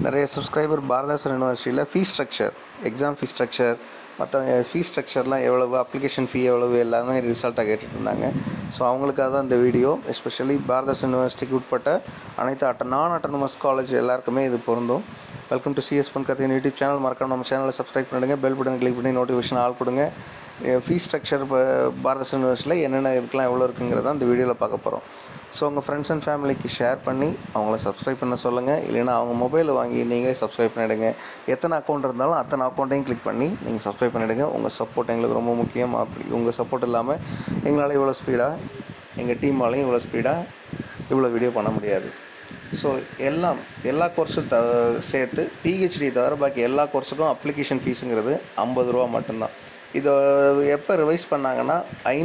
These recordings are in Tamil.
நிறைய சப்ஸ்கிரைபர் பாரதாசன் யூனிவர்சிட்டியில் fees structure, exam fees structure, மற்ற ஃபீஸ் ஸ்ட்ரக்சர்லாம் எவ்வளவு, அப்ளிகேஷன் ஃபீ எவ்வளவு எல்லாமே ரிசல்ட்டாக கேட்டுட்டு இருந்தாங்க. ஸோ அவங்களுக்காக தான் இந்த வீடியோ. எஸ்பெஷலி பாரதாசன் யூனிவர்சிட்டிக்கு உட்பட்ட அனைத்து நான் அட்டானமஸ் காலேஜ் எல்லாருக்குமே இது பொருந்தும். வெல்கம் டு சிஎஸ் பன்கர்த்தின் யூடியூப் சேனல். மறக்காம நம்ம சேனலை சப்ஸ்கிரைப் பண்ணிடுங்க, பெல் பட்டன் கிளிக் பண்ணி நோட்டிஃபிகேஷன் ஆல் கொடுங்க. ஃபீஸ் ஸ்ட்ரக்சர் இப்போ பாரதாசன் யூனிவர்சிட்டியில் என்னென்ன இதுக்கெலாம் எவ்வளோ இருக்குங்கிறத இந்த வீடியோவில் பார்க்க போகிறோம். ஸோ உங்கள் ஃப்ரெண்ட்ஸ் அண்ட் ஃபேமிலிக்கு ஷேர் பண்ணி அவங்கள சப்ஸ்கிரைப் பண்ண சொல்லுங்கள். இல்லைனா அவங்க மொபைலில் வாங்கி நீங்களே சப்ஸ்கிரைப் பண்ணிவிடுங்க. எத்தனை அக்கௌண்ட் இருந்தாலும் அத்தனை அக்கௌண்ட்டையும் கிளிக் பண்ணி நீங்கள் சப்ஸ்கிரைப் பண்ணிவிடுங்க. உங்கள் சப்போர்ட் எங்களுக்கு ரொம்ப முக்கியம். அப்படி உங்கள் சப்போர்ட் இல்லாமல் எங்களால் இவ்வளோ ஸ்பீடாக, எங்கள் டீமாலையும் இவ்வளோ ஸ்பீடாக இவ்வளோ வீடியோ பண்ண முடியாது. ஸோ எல்லா கோர்ஸும் சேர்த்து பிஹெச்டி தவிர பாக்கி எல்லா கோர்ஸுக்கும் அப்ளிகேஷன் ஃபீஸுங்கிறது 50 ரூபா மட்டும்தான். இதை எப்போ ரிவைஸ் பண்ணாங்கன்னா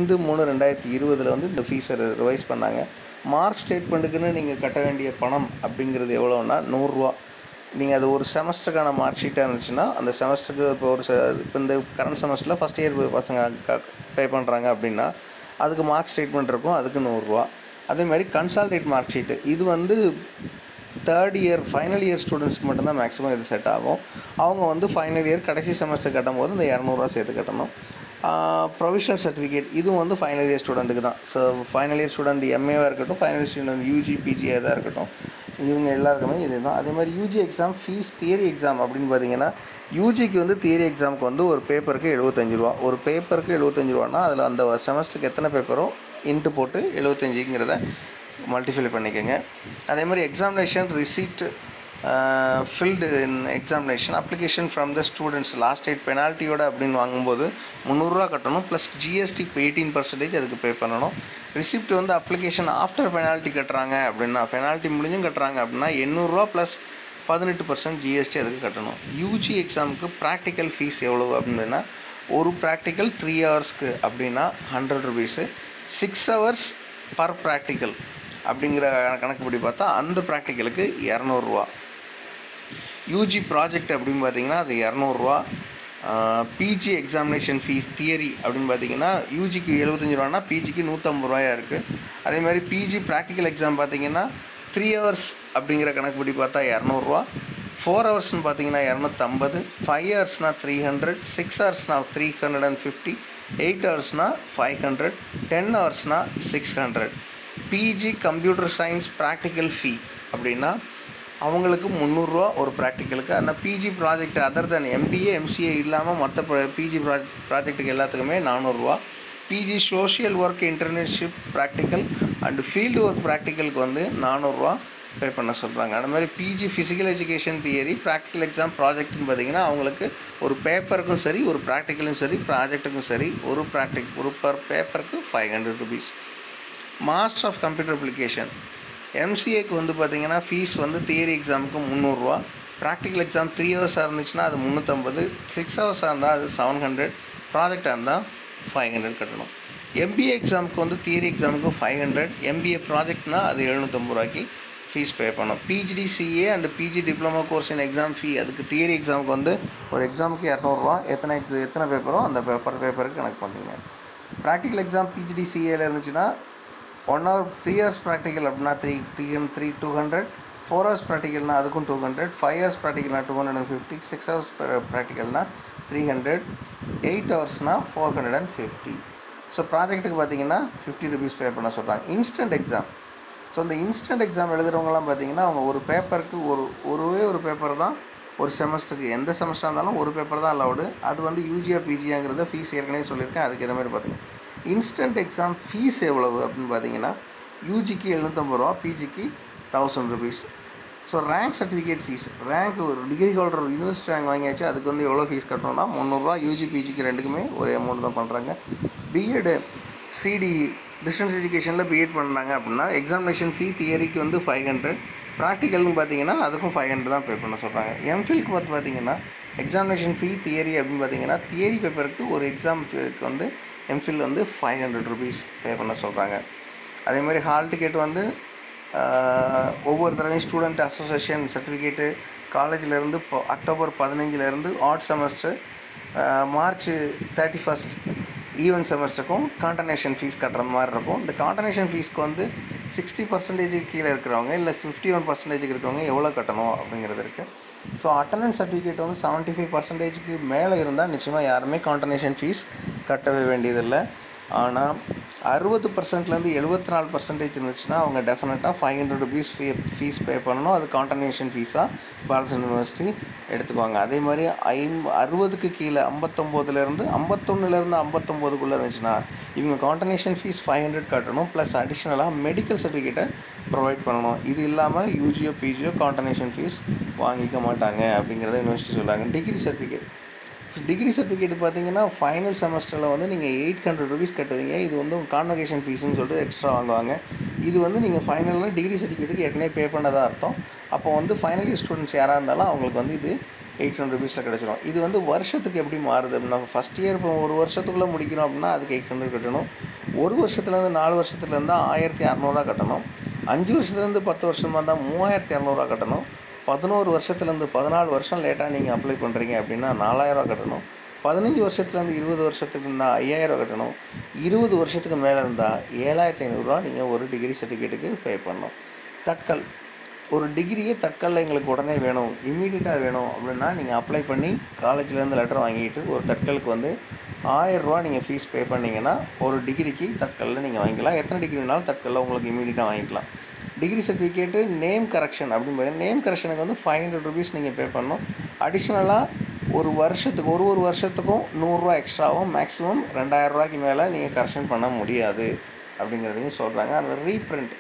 5/3/2020 வந்து இந்த ஃபீஸை ரிவைஸ் பண்ணாங்க. மார்க் ஸ்டேட்மெண்ட்டுக்குன்னு நீங்கள் கட்ட வேண்டிய பணம் அப்படிங்கிறது எவ்வளோன்னா 100 ரூபா. நீங்கள் அது ஒரு செமஸ்டருக்கான மார்க் ஷீட்டாக இருந்துச்சுன்னா அந்த செமஸ்டருக்கு இப்போ இந்த கரண்ட் செமஸ்டரில் ஃபஸ்ட் இயர் பசங்க பே பண்ணுறாங்க அப்படின்னா அதுக்கு மார்க் ஸ்டேட்மெண்ட் இருக்கும், அதுக்கு 100 ரூபா. அதேமாதிரி கன்சால்டேட் மார்க் ஷீட்டு, இது வந்து தேர்ட் இயர் ஃபைனல் இயர் ஸ்டூடெண்ட்ஸ்க்கு மட்டும்தான் மேக்ஸிமம் இது செட் ஆகும். அவங்க வந்து ஃபைனல் இயர் கடைசி செமஸ்டர் கட்டும் போது இந்த 200 ரூபா சேர்த்து கட்டணும். ப்ரொவிஷனல் சர்டிஃபிகேட், இதுவும் வந்து ஃபைனல் இயர் ஸ்டூடெண்ட்டுக்கு தான். ஸோ ஃபைனல் இயர் ஸ்டூடெண்ட் எம்ஏவாக இருக்கட்டும், ஃபைனல் இயர் ஸ்டூடெண்ட் யூஜி பிஜியாக தான் இருக்கட்டும், இவங்க எல்லாருக்குமே இது தான். அதே மாதிரி UG exam fees, theory exam அப்படின்னு பார்த்தீங்கன்னா யூஜிக்கு வந்து தியரி எக்ஸாமுக்கு வந்து ஒரு பேப்பருக்கு 75 ரூபா. ஒரு பேப்பருக்கு 75 ரூபான்னா அதில் அந்த செமஸ்டருக்கு எத்தனை பேப்பரோ இன்ட்டு போட்டு 75ங்கிறத மல்டிஃபை பண்ணிக்கோங்க. அதே மாதிரி examination receipt filled in examination application from the students last date பெனால்ட்டியோட அப்படின்னு வாங்கும்போது 300 ரூபா கட்டணும். ப்ளஸ் ஜிஎஸ்டி 18% அதுக்கு பே பண்ணணும். ரிசிப்ட் வந்து அப்ளிகேஷன் ஆஃப்டர் பெனால்ட்டி கட்டுறாங்க அப்படின்னா, பெனால்ட்டி முடிஞ்சும் கட்டுறாங்க அப்படின்னா 800 ரூபா ப்ளஸ் 18% ஜிஎஸ்டி அதுக்கு கட்டணும். யூஜி எக்ஸாமுக்கு ப்ராக்டிக்கல் ஃபீஸ் எவ்வளவு அப்படின்னா, ஒரு ப்ராக்டிக்கல் 3 ஹவர்ஸ்க்கு அப்படின்னா 100 ருபீஸு, 6 ஹவர்ஸ் பர் ப்ராக்டிக்கல் அப்படிங்கிற கணக்குப்படி பார்த்தா அந்த ப்ராக்டிக்கலுக்கு 200 ரூபா. யூஜி ப்ராஜெக்ட் அப்படின்னு பார்த்தீங்கன்னா அது 200 ரூபா. பிஜி எக்ஸாமினேஷன் ஃபீஸ் தியரி அப்படின்னு பார்த்தீங்கன்னா யூஜிக்கு 75 ரூபானா பிஜிக்கு 150 ரூபாயா இருக்குது. அதே மாதிரி பிஜி ப்ராக்டிக்கல் எக்ஸாம் பார்த்தீங்கன்னா 3 ஹவர்ஸ் அப்படிங்கிற கணக்குப்படி பார்த்தா 200 ரூபா. 4 ஹவர்ஸ்னு பார்த்தீங்கன்னா 250, 5 ஹவர்ஸ்னால் 300, 6 ஹவர்ஸ்னால் 350, 8 ஹவர்ஸ்னால் 500, 10 ஹவர்ஸ்னால் 600. PG computer science practical fee அப்படின்னா அவங்களுக்கு 300 ரூபா ஒரு ப்ராக்டிக்கலுக்கு. ஆனால் PG project other than MBA MCA இல்லாமல் மற்ற பிஜி ப்ராஜெக்ட்டுக்கு எல்லாத்துக்குமே 400 ரூபா. PG social work internship practical and field work ப்ராக்டிக்கலுக்கு வந்து 400 ரூபா பே பண்ண சொல்கிறாங்க. அது மாதிரி PG physical education theory practical exam ப்ராஜெக்ட்னு பார்த்திங்கன்னா அவங்களுக்கு ஒரு பேப்பருக்கும் சரி, ஒரு ப்ராக்டிக்கலும் சரி, ப்ராஜெக்ட்டுக்கும் சரி ஒரு பர் பேப்பருக்கு 500 rupees. Master of computer application எம்சிஏக்கு வந்து பார்த்திங்கன்னா ஃபீஸ் வந்து தியரி எக்ஸாமுக்கு 300 ரூபா. ப்ராக்டிக்கல் எக்ஸாம் 3 ஹவர்ஸாக இருந்துச்சுன்னா அது 350, 6 ஹவர்ஸாக இருந்தால் அது 700, ப்ராஜெக்டாக இருந்தால் 500 கட்டணும். எம்பிஏ எக்ஸாமுக்கு வந்து தியரி எக்ஸாமுக்கு 500, எம்பிஏ ப்ராஜெக்ட்னால் அது 750 ரூபாய்க்கு ஃபீஸ் பே பண்ணணும். PGDCA and PG diploma course in exam fee, அதுக்கு தியரி எக்ஸாமுக்கு வந்து ஒரு எக்ஸாமுக்கு 200 ரூபா. எத்தனை பேப்பரோ அந்த பேப்பருக்கு கணக்கு பண்ணுறீங்க. ப்ராக்டிக்கல் எக்ஸாம் பிஜிடிசிஏல இருந்துச்சுன்னா 1 hour 3 hours ப்ராக்டிக்கல் அப்படின்னா 200, 4 hours ப்ராக்டிக்கல்னால் அதுக்கும் 200, 5 hours ப்ராக்டிக்கல்னால் 250, 6 hours ப்ராக்டிக்கல்னால் 300, 8 ஹவர்ஸ்னால் 450. ஸோ ப்ராஜெக்ட்டுக்கு பார்த்தீங்கன்னா 50 ருபீஸ் பே பண்ண சொல்கிறாங்க. இன்ஸ்டன்ட் எக்ஸாம், ஸோ இந்த இன்ஸ்டன்ட் எக்ஸாம் எழுதுகிறவங்களாம் பார்த்தீங்கன்னா அவங்க ஒரு பேப்பருக்கு ஒரு பேப்பர் தான் ஒரு செமஸ்டருக்கு, எந்த செமஸ்டராக இருந்தாலும் ஒரு பேப்பர் தான் அலவுடு. அது வந்து யூஜியா பிஜியாங்கிறத ஃபீஸ் ஏற்கனவே சொல்லியிருக்கேன். அதுக்கு ஏற்ற மாதிரி பார்த்தீங்கன்னா இன்ஸ்டன்ட் எக்ஸாம் ஃபீஸ் எவ்வளவு அப்படின்னு பார்த்தீங்கன்னா யூஜிக்கு 750 ரூபா, பிஜிக்கு 1000 rupees. So rank certificate fees, rank ஒரு டிகிரி ஹோல்டர் யூனிவர்சிட்டி ரேங்க் வாங்கியாச்சு, அதுக்கு வந்து எவ்வளோ ஃபீஸ் கட்டணும்னா 300 ரூபா. யூஜி பிஜிக்கு ரெண்டுக்குமே ஒரே அமௌண்ட் தான் பண்ணுறாங்க. பிஎட் சிடி டிஸ்டன்ஸ் எஜுகேஷனில் பிஎட் பண்ணுறாங்க அப்படின்னா எக்ஸாமினேஷன் ஃபீ தியரிக்கு வந்து 500, ப்ராக்டிக்கல்னு பார்த்தீங்கன்னா அதுக்கும் 500 தான் பே பண்ண சொல்கிறாங்க. எம்ஃபில்க்கு பார்த்தீங்கன்னா எக்ஸாமினேஷன் ஃபீ தியரி அப்படின்னு பார்த்தீங்கன்னா தியரி பேப்பருக்கு ஒரு எக்ஸாமுக்கு வந்து எம்ஃபில் வந்து 500 ருபீஸ் பே பண்ண சொல்கிறாங்க. அதே மாதிரி ஹால் டிக்கெட் வந்து ஒவ்வொரு தடவையும் ஸ்டூடெண்ட் அசோசியேஷன் சர்டிஃபிகேட்டு காலேஜிலேருந்து October 15 odd semester March 31 even செமஸ்டருக்கும் கான்டனேஷன் ஃபீஸ் கட்டுற மாதிரி இருக்கும். இந்த கான்டனேஷன் ஃபீஸ்க்கு வந்து 60% கீழே இருக்கிறவங்க இல்லை 51% இருக்கிறவங்க எவ்வளோ கட்டணும் அப்படிங்கிறது இருக்குது. ஸோ அட்டண்டன்ஸ் சர்டிஃபிகேட் வந்து 75%க்கு மேலே இருந்தால் நிச்சயமாக யாருமே கான்டனேஷன் ஃபீஸ் கட்டவே வேண்டியதில்லை. ஆனால் 60%லேருந்து 74% இருந்துச்சுன்னா அவங்க டெஃபினட்டாக ₹500 ஃபீஸ் பே பண்ணணும். அது கான்டனேஷன் ஃபீஸாக பாரதிதாசன் யூனிவர்சிட்டி எடுத்துக்குவாங்க. அதே மாதிரி 60க்கு கீழே 59லேருந்து 59க்குள்ளே இருந்துச்சுன்னா இவங்க கான்டனேஷன் ஃபீஸ் 500 கட்டணும். ப்ளஸ் அடிஷ்னலாக மெடிக்கல் சர்டிஃபிகேட்டை ப்ரொவைட் பண்ணணும். இது இல்லாமல் யூஜியோ பிஜியோ கான்டனேஷன் ஃபீஸ் வாங்கிக்க மாட்டாங்க அப்படிங்கிறத யூனிவர்சிட்டி சொல்கிறாங்க. டிகிரி சர்டிஃபிகேட் பார்த்தீங்கன்னா ஃபைனல் செமஸ்டரில் வந்து நீங்கள் ₹800 கட்டுவீங்க. இது வந்து கான்வகேஷன் ஃபீஸ்னு சொல்லிட்டு எக்ஸ்ட்ரா வாங்குவாங்க. இது வந்து நீங்கள் ஃபைனலில் டிகிரி சர்டிஃபிகேட்டுக்கு ஏற்கனவே பே பண்ணதாக அர்த்தம். அப்போ வந்து ஃபைனல் இயர் ஸ்டூடெண்ட்ஸ் யாராக இருந்தாலும் அவங்களுக்கு வந்து இது ₹800 கிடச்சிடும். இது வந்து வருஷத்துக்கு எப்படி மாறுது அப்படின்னா, ஃபஸ்ட் இயர் இப்போ ஒரு வருஷத்துக்குள்ளே முடிக்கணும் அப்படின்னா அதுக்கு 800 கட்டணும். ஒரு வருஷத்துலேருந்து 4 வருஷத்துலேருந்து ₹1600 கட்டணும். 5 வருஷத்துலேருந்து 10 வருஷமாக இருந்தால் ₹3200 கட்டணும். 11 வருஷத்துலேருந்து 14 வருஷம் லேட்டாக நீங்கள் அப்ளை பண்ணுறீங்க அப்படின்னா ₹4000 கட்டணும். 15 வருஷத்துலேருந்து 20 வருஷத்துக்கு இருந்தால் ₹5000 கட்டணும். 20 வருஷத்துக்கு மேலே இருந்தால் ₹7500 நீங்கள் ஒரு டிகிரி சர்டிஃபிகேட்டுக்கு பே பண்ணணும். தட்கல் ஒரு டிகிரியே தட்கலில் எங்களுக்கு உடனே வேணும், இம்மீடியட்டாக வேணும் அப்படின்னா நீங்கள் அப்ளை பண்ணி காலேஜ்லேருந்து லெட்டர் வாங்கிட்டு ஒரு தட்கலுக்கு வந்து ₹1000 நீங்கள் ஃபீஸ் பே பண்ணிங்கன்னா ஒரு டிகிரிக்கு தட்கலில் நீங்கள் வாங்கிக்கலாம். எத்தனை டிகிரி வேணாலும் தட்கலில் உங்களுக்கு இம்மீடியட்டாக வாங்கிக்கலாம். டிகிரி சர்டிஃபிகேட்டு நேம் கரெக்ஷன் அப்படின்னு நேம் கரெக்ஷனுக்கு வந்து ₹500 நீங்கள் பே பண்ணணும். அடிஷ்னலாக ஒரு வருஷத்துக்கும் ₹100 எக்ஸ்ட்ராவும் மேக்ஸிமம் ₹2000 மேலே நீங்கள் கரெக்ஷன் பண்ண முடியாது அப்படிங்கிறதையும் சொல்கிறாங்க. அந்த ரீப்ரிண்ட்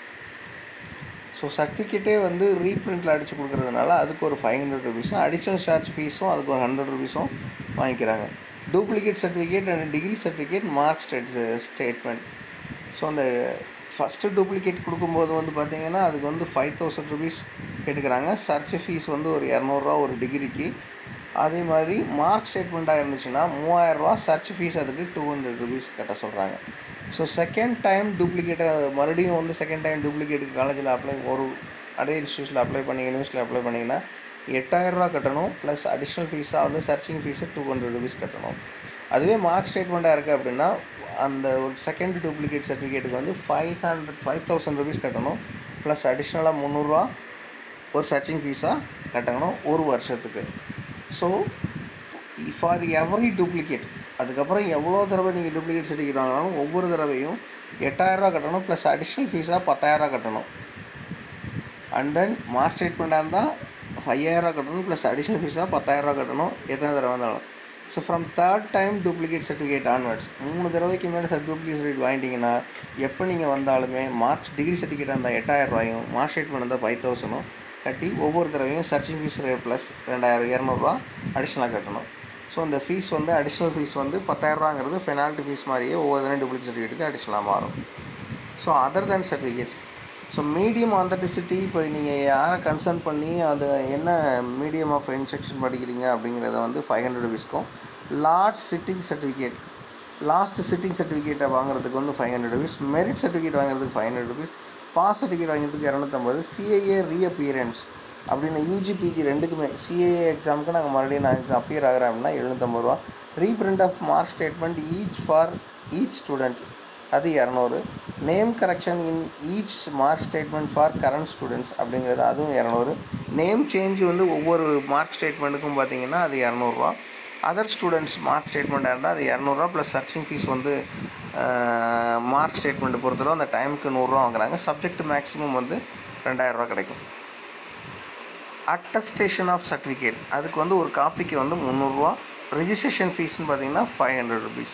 ஸோ சர்டிஃபிகேட்டே வந்து ரீப்ரிண்ட்டில் அடித்து கொடுக்குறதுனால அதுக்கு ஒரு ₹500 அடிஷ்னல் சார்ஜ் ஃபீஸும் அதுக்கு ஒரு ₹100 வாங்கிக்கிறாங்க. Duplicate certificate and degree certificate mark statement. So அந்த ஃபஸ்ட்டு டூப்ளிகேட் கொடுக்கும்போது வந்து பார்த்திங்கன்னா அதுக்கு வந்து ₹5000 கேட்டுக்கிறாங்க. சர்ச் ஃபீஸ் வந்து ஒரு ₹200 ஒரு டிகிரிக்கு. அதே மாதிரி மார்க் ஸ்டேட்மெண்ட்டாக இருந்துச்சுன்னா ₹3000, சர்ச் ஃபீஸ் அதுக்கு ₹200 கட்ட சொல்கிறாங்க. ஸோ செகண்ட் டைம் டூப்ளிகேட்டை மறுபடியும் வந்து செகண்ட் டைம் டூப்ளிகேட்டுக்கு காலேஜில் அதே இன்ஸ்டியூஷனில் யூனிவர்சிட்டியில் அப்ளை பண்ணிங்கன்னா ₹8000 கட்டணும். ப்ளஸ் அடிஷ்னல் ஃபீஸாக வந்து சர்ச்சிங் ஃபீஸை ₹200 கட்டணும். அதுவே மார்க் ஸ்டேட்மெண்ட்டாக இருக்குது அப்படின்னா அந்த ஒரு செகண்ட் டூப்ளிகேட் சர்டிஃபிகேட்டுக்கு வந்து ₹5000 கட்டணும். ப்ளஸ் அடிஷ்னலாக ₹300 ஒரு சர்ச்சிங் ஃபீஸாக கட்டணும் ஒரு வருஷத்துக்கு. ஸோ ஃபார் எவரி டூப்ளிகேட் அதுக்கப்புறம் எவ்வளோ தடவை நீங்கள் டூப்ளிகேட் சர்டிஃபிகேட் வாங்கினாலும் ஒவ்வொரு தடவையும் ₹8000 கட்டணும். ப்ளஸ் அடிஷ்னல் ஃபீஸாக ₹10000 கட்டணும். அண்ட் தென் மார்க் ஸ்டேட்மெண்ட்டாக இருந்தால் ₹5000 கட்டணும். ப்ளஸ் அடிஷ்னல் ஃபீஸாக ₹10000 கட்டணும் எத்தனை தடவை இருந்தாலும். So from third time duplicate certificate onwards 3 தடவைக்கு மேலே டூப்ளிகேட் சர்டிஃபிகேட் வாங்கிட்டீங்கன்னா எப்போ நீங்கள் வந்தாலுமே டிகிரி சர்டிஃபிகேட்டாக இருந்தால் ₹8000, மார்க் ஸ்டேட்மெண்ட் இருந்தால் ₹5000 கட்டி ஒவ்வொரு தடவையும் சர்ச்சிங் ஃபீஸ் ப்ளஸ் ₹200 அடிஷ்னலாக கட்டணும். ஸோ இந்த ஃபீஸ் வந்து அடிஷ்னல் ஃபீஸ் வந்து ₹10000ங்கிறது பெனால்ட்டி ஃபீஸ் மாதிரியே ஒவ்வொரு தடவை டூப்ளிகேட் சர்டிஃபிகேட்டுக்கு அடிஷ்னலாக மாறும். So other than certificates so medium authenticity இப்போ நீங்கள் யாரை கன்சர்ன் பண்ணி அது என்ன மீடியம் ஆஃப் இன்ஸ்ட்ரக்ஷன் படிக்கிறீங்க அப்படிங்கிறத வந்து ₹500க்கும் லாஸ்ட் சிட்டிங் சர்டிஃபிகேட்டை வாங்குறதுக்கு வந்து ₹500, மெரிட் சர்டிஃபிகேட் வாங்குறதுக்கு ₹500, பாஸ் சர்டிஃபிகேட் வாங்குறதுக்கு ₹250, சிஏஏ ரீஅப்பியரன்ஸ் அப்படின்னு யூஜி பிஜி ரெண்டுக்குமே சிஏஏ எக்ஸாமுக்கு நாங்கள் மறுபடியும் அப்பியர் ஆகிறேன் அப்படின்னா ₹750, reprint of mark statement for each student அது ₹200, name correction in each mark statement for current students அப்படிங்கிறது அதுவும் ₹200, நேம் சேஞ்ச் வந்து ஒவ்வொரு மார்க் ஸ்டேட்மெண்ட்டுக்கும் பார்த்திங்கன்னா அது ₹200, அதர் ஸ்டூடெண்ட்ஸ் மார்க் ஸ்டேட்மெண்ட்டாக இருந்தால் அது ₹200 ப்ளஸ் சர்ச்சிங் ஃபீஸ் வந்து மார்க் ஸ்டேட்மெண்ட்டு பொறுத்தவரை அந்த டைமுக்கு ₹100 வாங்குறாங்க. சப்ஜெக்ட் மேக்ஸிமம் வந்து ₹2000 கிடைக்கும். அட்டஸ்டேஷன் ஆஃப் சர்டிஃபிகேட் அதுக்கு வந்து ஒரு காப்பிக்கு வந்து ₹300, ரெஜிஸ்ட்ரேஷன் ஃபீஸ்னு பார்த்திங்கன்னா ₹500.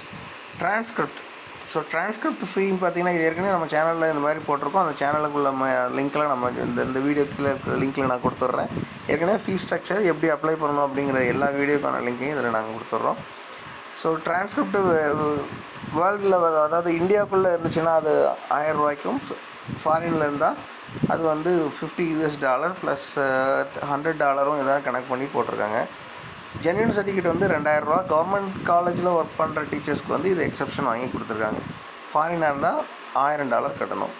ட்ரான்ஸ்கிரிப்ட் ஃபீன்னு பார்த்தீங்கன்னா இது ஏற்கனவே நம்ம சேனலில் இந்த மாதிரி போட்டிருக்கோம். அந்த சேனலுக்குள்ள லிங்க்கில் நம்ம இந்த வீடியோக்குள்ள லிங்க்கில் நான் கொடுத்துட்றேன். ஏற்கனவே ஃபீஸ் ஸ்ட்ரக்சர் எப்படி அப்ளை பண்ணணும் அப்படிங்கிற எல்லா வீடியோக்கான லிங்க்கையும் இதில் நாங்கள் கொடுத்துட்றோம். ஸோ ட்ரான்ஸ்கிரிப்ட் வேர்ல்டு லெவல் அதாவது இந்தியாவுக்குள்ளே இருந்துச்சுன்னா அது ₹1000, ஃபாரினில் இருந்தால் அது வந்து $50 ப்ளஸ் $100 எதாவது கனெக்ட் பண்ணி போட்டிருக்காங்க. ஜென்யூன் சர்டிஃபிகேட் வந்து ₹2000, கவர்மெண்ட் காலேஜில் ஒர்க் பண்ணுற டீச்சர்ஸ்க்கு வந்து இது எக்ஸப்ஷன் வாங்கி கொடுத்துருக்காங்க. ஃபாரினாக இருந்தால் $1000 கட்டணும்.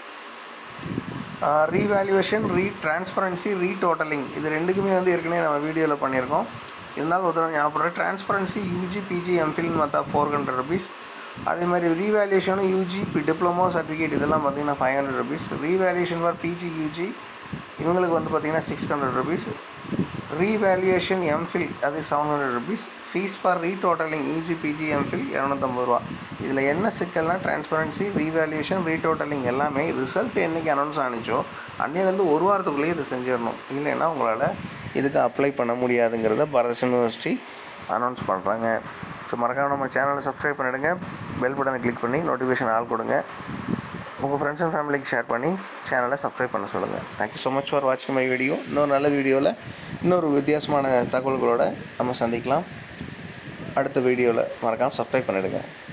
ரீவேல்யூவேஷன், ட்ரான்ஸ்பரன்சி, ரீடோட்டலிங் இது ரெண்டுக்குமே வந்து ஏற்கனவே நம்ம வீடியோவில் பண்ணியிருக்கோம். இருந்தாலும் ஒரு தடவை ஞாபகம் ட்ரான்ஸ்பரன்சி யூஜி பிஜி எம்ஃபில் மற்றா ₹400, அதே மாதிரி ரீவேல்யூஷனும் யூஜி டிப்ளமோ சர்டிஃபிகேட் இதெல்லாம் பார்த்திங்கன்னா 500 rupees. Revaluation for PG UG இவங்களுக்கு வந்து பார்த்திங்கன்னா 600 rupees. ரீவேல்யூஷன் எம்ஃபில் அது 700 rupees. Fees for retotalling UG PG MPhil 250 ரூபா. இதில் என்ன சிக்கல்னா டிரான்ஸ்பரன்சி, ரீவேல்யூஷன், ரீடோட்டலிங் எல்லாமே ரிசல்ட் என்றைக்கு அனௌன்ஸ் ஆனிச்சோ அன்னையிலேருந்து ஒரு வாரத்துக்குள்ளேயே இது செஞ்சிடணும். இல்லைன்னா உங்களால் இதுக்கு அப்ளை பண்ண முடியாதுங்கிறத பாரதாசன் யூனிவர்சிட்டி அனௌன்ஸ் பண்ணுறாங்க. ஸோ மறக்காம நம்ம சேனலை சப்ஸ்கிரைப் பண்ணிவிடுங்க. பெல் பட்டனை கிளிக் பண்ணி நோட்டிஃபிகேஷன் ஆல் கொடுங்க. உங்கள் ஃப்ரெண்ட்ஸ் அண்ட் ஃபேமிலிக்கு ஷேர் பண்ணி சேனலை சப்ஸ்கிரைப் பண்ண சொல்லுங்கள். தேங்க்யூ ஸோ மச் ஃபார் வாட்சிங் மை வீடியோ. இன்னொரு நல்ல வீடியோவில் இன்னொரு வித்தியாசமான தகவல்களோடு நம்ம சந்திக்கலாம். அடுத்த வீடியோவில் மறக்காமல் சப்ஸ்கிரைப் பண்ணிவிடுங்க.